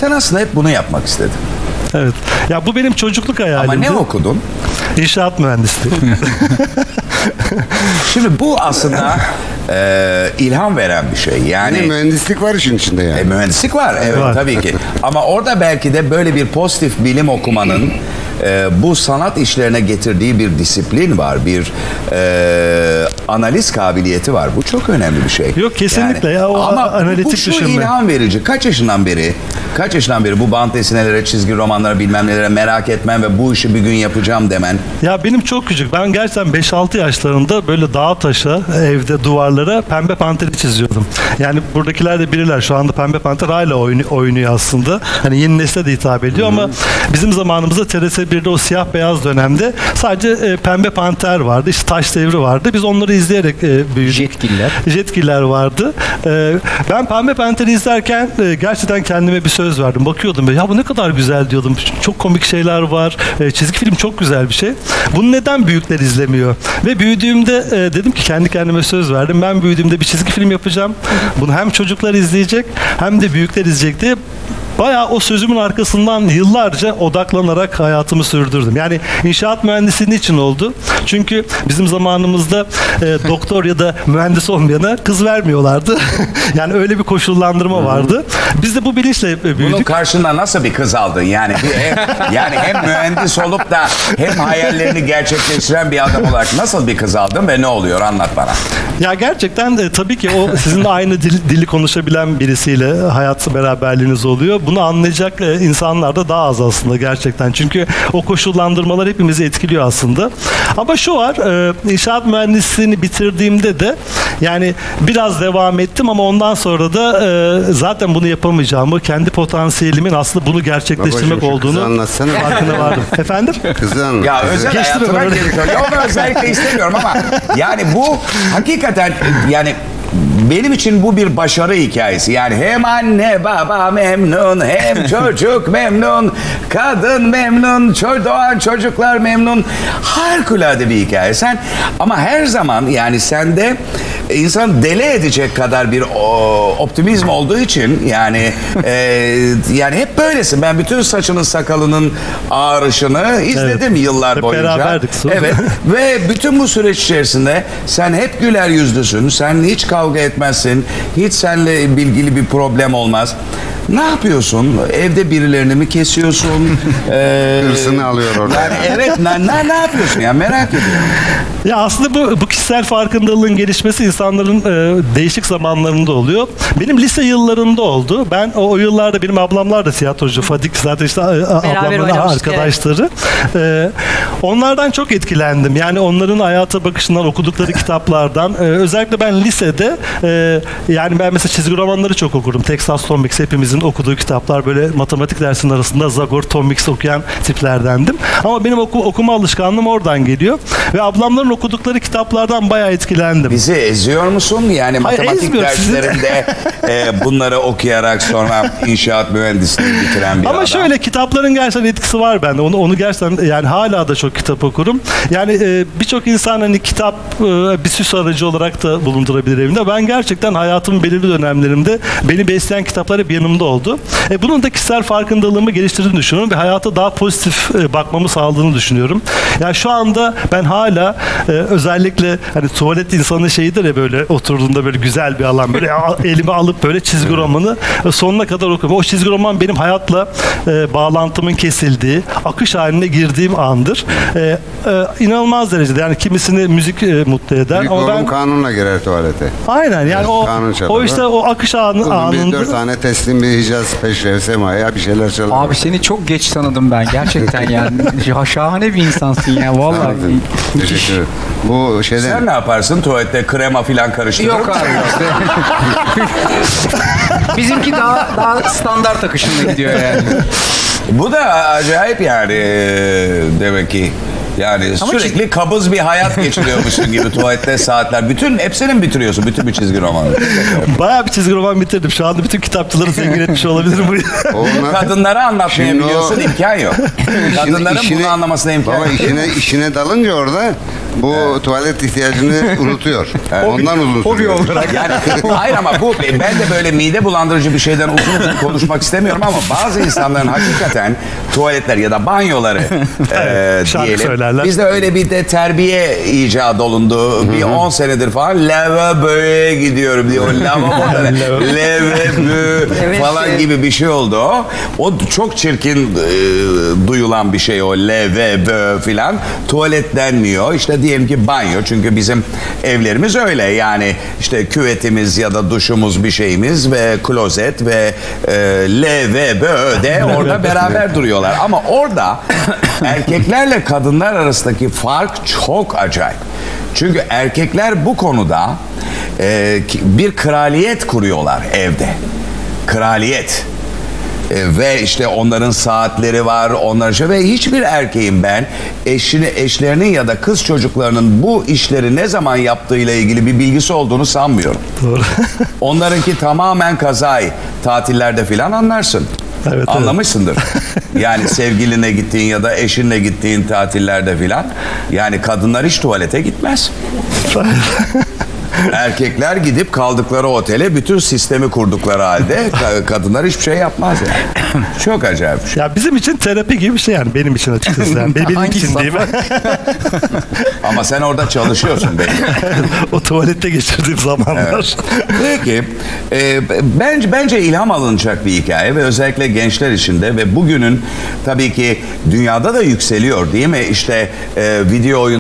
sen aslında hep bunu yapmak istedin. Evet. Ya bu benim çocukluk hayalimdi. Ama ne okudun? İnşaat mühendisliği. Şimdi bu aslında ilham veren bir şey. Yani mühendislik var işin içinde yani. Mühendislik var, evet var. Tabii ki. Ama orada belki de böyle bir pozitif bilim okumanın bu sanat işlerine getirdiği bir disiplin var, bir analiz kabiliyeti var. Bu çok önemli bir şey. Yok kesinlikle yani, ya o ama analitik bu şu düşünme. ilham verici. Kaç yaşından beri bu bant esinelere, çizgi romanlara, bilmem nelere merak etmen ve bu işi bir gün yapacağım demen? Ya benim çok küçük. Ben gerçekten 5-6 yaşlarında böyle dağa taşa, evde duvarlara Pembe Panter'i çiziyordum. Yani buradakiler de bilirler. Şu anda Pembe Panter hala oynuyor aslında. Hani yeni nesle de hitap ediyor ama bizim zamanımızda TRT1'de o siyah beyaz dönemde sadece Pembe Panter vardı. İşte Taş Devri vardı. Biz onları izleyerek büyüdük. Jetgiller vardı. Ben Pembe Panter'i izlerken gerçekten kendime bir söz verdim. Bakıyordum ya bu ne kadar güzel diyordum. Çok komik şeyler var. Çizgi film çok güzel bir şey. Bunu neden büyükler izlemiyor? Ve büyüdüğümde dedim ki kendi kendime söz verdim. Ben büyüdüğümde bir çizgi film yapacağım. Bunu hem çocuklar izleyecek hem de büyükler izleyecek diye bayağı o sözümün arkasından yıllarca odaklanarak hayatımı sürdürdüm. Yani inşaat mühendisliği için oldu. Çünkü bizim zamanımızda doktor ya da mühendis olmayana kız vermiyorlardı. Yani öyle bir koşullandırma vardı. Biz de bu bilinçle büyüdük. Bunun karşında nasıl bir kız aldın? Yani hem mühendis olup da hem hayallerini gerçekleştiren bir adam olarak nasıl bir kız aldın ve ne oluyor? Anlat bana. Ya gerçekten tabii ki o sizinle aynı dili konuşabilen birisiyle hayat beraberliğiniz oluyor. Bunu anlayacak insanlar da daha az aslında gerçekten. Çünkü o koşullandırmalar hepimizi etkiliyor aslında. Ama şu var, inşaat mühendisliğini bitirdiğimde de yani biraz devam ettim ama ondan sonra da zaten bunu yapamayacağımı, kendi potansiyelimin aslında bunu gerçekleştirmek olduğunu farkına vardım. Efendim? Kızı anlat. Ya özel hayatıma geliyor. Ya onu özellikle istemiyorum ama yani bu hakikaten yani benim için bu bir başarı hikayesi. Yani hem anne baba memnun, hem çocuk memnun, kadın memnun, doğan çocuklar memnun. Harikulade bir hikaye. Sen ama her zaman yani sende insan deli edecek kadar bir optimizm olduğu için yani yani hep böylesin. Ben bütün saçının sakalının ağrışını izledim yıllar boyunca. Beraberdik. Evet. Ve bütün bu süreç içerisinde sen hep güler yüzlüsün. Sen hiç kavga etmezsin. Hiç seninle ilgili bir problem olmaz. Ne yapıyorsun? Evde birilerini mi kesiyorsun? Hırsını alıyor orada. Yani evet ne yapıyorsun ya, merak ediyorum. Ya aslında bu kişisel farkındalığın gelişmesi insanların değişik zamanlarında oluyor. Benim lise yıllarında oldu. Ben o yıllarda benim ablamlar da tiyatrocu. Fadik zaten işte ablamın arkadaşları. Evet. Onlardan çok etkilendim. Yani onların hayata bakışından, okudukları kitaplardan. Özellikle ben lisede yani ben mesela çizgi romanları çok okurum. Texas Tom Mix hepimizin okuduğu kitaplar, böyle matematik dersinin arasında Zagor, Tom Mix okuyan tiplerdendim. Ama benim okuma alışkanlığım oradan geliyor. Ve ablamların okudukları kitaplardan bayağı etkilendim. Bizi eziyor musun? Yani matematik derslerinde bunları okuyarak sonra inşaat mühendisliği bitiren bir Ama adam. şöyle kitapların gerçekten etkisi var bende. Onu gerçekten yani hala da çok kitap okurum. Yani birçok insan hani kitap bir süs aracı olarak da bulundurabilir evinde. Ben gerçekten hayatımın belirli dönemlerinde beni besleyen kitaplar hep yanımda oldu. Bunun da kişisel farkındalığımı geliştirdiğini düşünüyorum ve hayata daha pozitif bakmamı sağladığını düşünüyorum. Yani şu anda ben hala özellikle hani tuvalet insanın şeyidir ya, böyle oturduğunda böyle güzel bir alan, böyle elime alıp böyle çizgi romanı sonuna kadar okuyorum. O çizgi roman benim hayatla bağlantımın kesildiği, akış haline girdiğim andır. İnanılmaz derecede yani kimisini müzik mutlu eder. Büyük ama ben kanunla girer tuvalete. Aynen yani o işte o akış anında. Bir 4 tane teslim, bir Hicaz, Peşrev, Sema'ya bir şeyler çalıyor. Abi seni çok geç tanıdım ben gerçekten yani. Şahane bir insansın ya vallahi. Teşekkür ederim. Bu şeyden... Sen ne yaparsın? Tuvalette krema filan karıştırır Yok abi işte. Bizimki daha standart akışında gidiyor yani. Bu da acayip yani demek ki. Yani ama sürekli kabız bir hayat geçiriyormuşsun gibi tuvalette saatler. Hepsini mi bitiriyorsun? Bütün bir çizgi romanı. Bayağı bir çizgi roman bitirdim. Şu anda bütün kitapçıları zengin etmiş olabilirim. Kadınlara anlatmayabiliyorsun, imkan yok. Kadınların bunu anlamasına imkan yok. Baba işine dalınca orada Bu tuvalet ihtiyacını unutuyor. Ondan uzun Hobi sürüyor. olarak. Yani hayır ama bu ben de böyle mide bulandırıcı bir şeyden uzun konuşmak istemiyorum ama bazı insanların hakikaten tuvaletler ya da banyoları şarkı diyelim. söylerler. Bizde öyle bir de terbiye icat olundu. Bir 10 senedir falan lavaboya gidiyorum diyor. Lavaboda lavabo falan gibi bir şey oldu o. O çok çirkin duyulan bir şey o lavabo filan. Tuvalet denmiyor. İşte diyelim ki banyo. Çünkü bizim evlerimiz öyle. Yani işte küvetimiz ya da duşumuz bir şeyimiz ve klozet ve lavabo de orada beraber duruyorlar. Ama orada erkeklerle kadınlar arasındaki fark çok acayip. Çünkü erkekler bu konuda bir kraliyet kuruyorlar evde. Kraliyet. Ve işte onların saatleri var, onların ve hiçbir erkeğin ben eşlerinin ya da kız çocuklarının bu işleri ne zaman yaptığıyla ilgili bir bilgisi olduğunu sanmıyorum. Doğru. Onlarınki tamamen kazay. Tatillerde filan anlarsın. Evet, Anlamışsındır. Yani sevgiline gittiğin ya da eşinle gittiğin tatillerde filan. Yani kadınlar hiç tuvalete gitmez. Erkekler gidip kaldıkları otele bütün sistemi kurdukları halde kadınlar hiçbir şey yapmaz yani. Çok acayip bir şey. Ya bizim için terapi gibi bir şey yani benim için açıkçası. Yani benim Hangi için değil mi? Ama sen orada çalışıyorsun belki. O tuvalette geçirdiğim zamanlar. Peki, bence ilham alınacak bir hikaye ve özellikle gençler için de ve bugünün tabii ki dünyada da yükseliyor değil mi? İşte video oyun